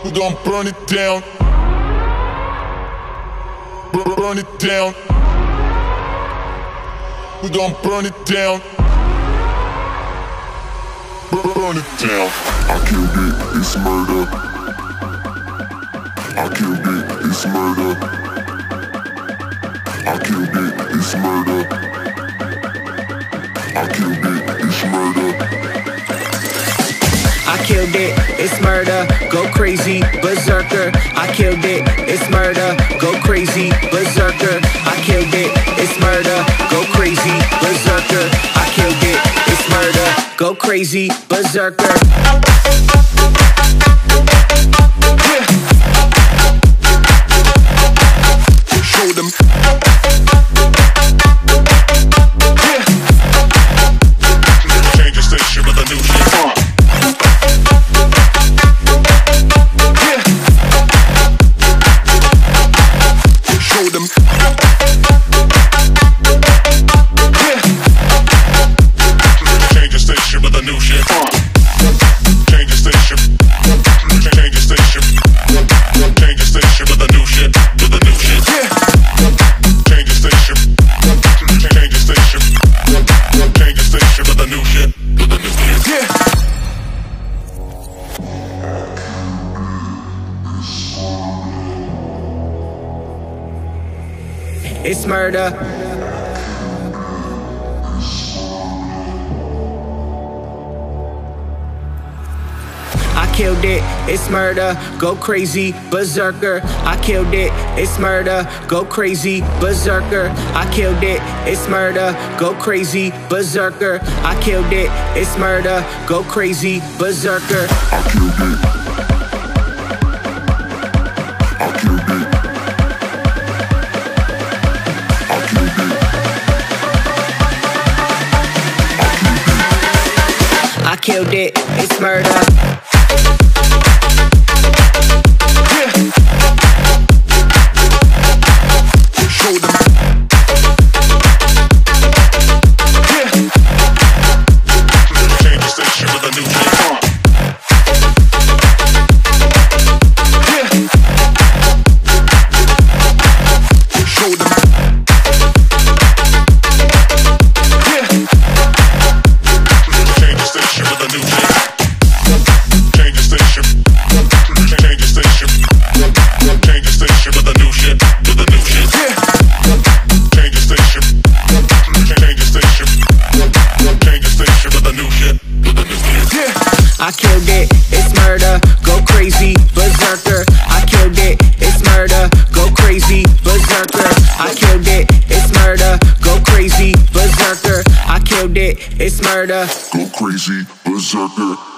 We gon' burn it down. Burn it down. We gon' burn it down. Burn it down. I killed it, it's murder. I killed it, it's murder. I killed it, it's murder. I killed it, it's murder. I killed it, it's murder, go crazy, berserker. I killed it, it's murder, go crazy, berserker. I killed it, it's murder, go crazy, berserker. I killed it, it's murder, go crazy, berserker. Show them. Change the station with a new shit. Show them. Change the station with a new shit. Change the station. Change the station. Change the station with a new shit. With a new shit. Change the station. Change the station. Change the station with a new shit. With a new shit. It's murder. I killed it, it's murder, go crazy, berserker. I killed it, it's murder, go crazy, berserker. I killed it, it's murder, go crazy, berserker. I killed it, it's murder, go crazy, berserker. I killed it. I killed it. I killed it. I killed it, it's murder. Show them. Change the station with a new shit. Show them. Change the station with a new shit. Change the station. Change the station. Change the station with a new shit. With a new shit. Change the station. Change the station. Change the station with a new shit. With a new shit. I killed it, it's murder, go crazy, berserker. I killed it, it's murder, go crazy, berserker. I killed it, it's murder, go crazy, berserker. I killed it, it's murder. Go crazy, berserker.